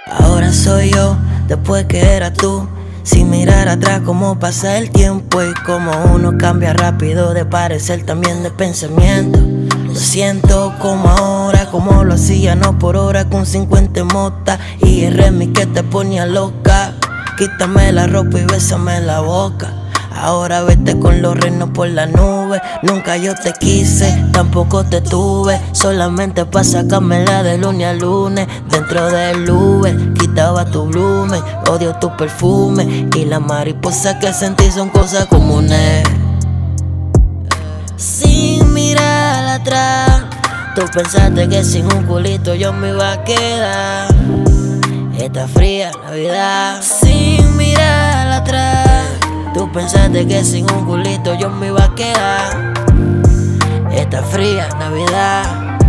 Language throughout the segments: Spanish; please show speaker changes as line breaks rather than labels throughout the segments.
Ahora soy yo, después que eras tú. Sin mirar atrás cómo pasa el tiempo y cómo uno cambia rápido de parecer, también de pensamiento. Lo siento como ahora, como lo hacía no por hora con 50 motas y el remix que te ponía loca. Quítame la ropa y bésame en la boca. Ahora vete con los reinos por la nube. Nunca yo te quise, tampoco te tuve. Solamente pa' sacármela de lunes a lunes. Dentro del Uber, quitaba tu blumen. Odio tu perfume y las mariposas que sentí son cosas comunes. Sin mirar atrás, tú pensaste que sin un culito yo me iba a quedar. Esta fría Navidad. Sin mirar atrás, tú pensaste que sin un culito yo me iba a quedar. Esta fría Navidad.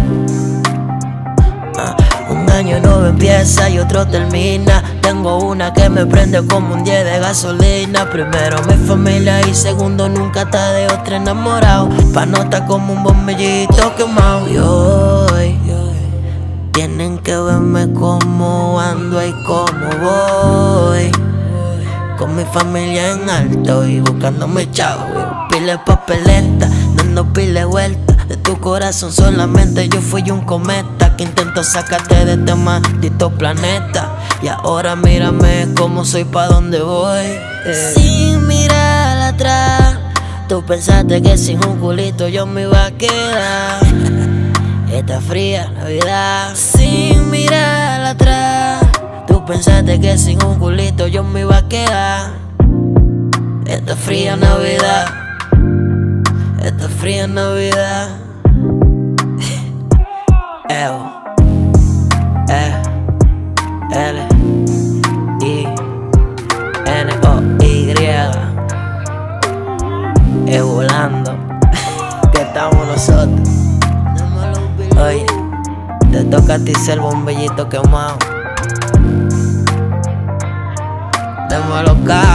Un año nuevo empieza y otro termina. Tengo una que me prende como un 10 de gasolina. Primero mi familia y segundo nunca está de otra enamorado. Pa' no estar como un bombillito quemado. Y hoy tienen que verme como ando y como voy. Con mi familia en alto y buscando mi chavo. Pile papeleta, dando pile vueltas. De tu corazón solamente yo fui un cometa que intento sacarte de este maldito planeta. Y ahora mírame como soy, pa' dónde voy. Sin mirar atrás, tú pensaste que sin un culito yo me iba a quedar. Esta fría Navidad. Sin mirar atrás, tú pensaste que sin un culito yo me iba a quedar. Esta fría Navidad. Esta fría Navidad. L-I-N-O-Y. Volando. Que estamos nosotros. Oye, te toca a ti ser bombillito quemado. Démoslo,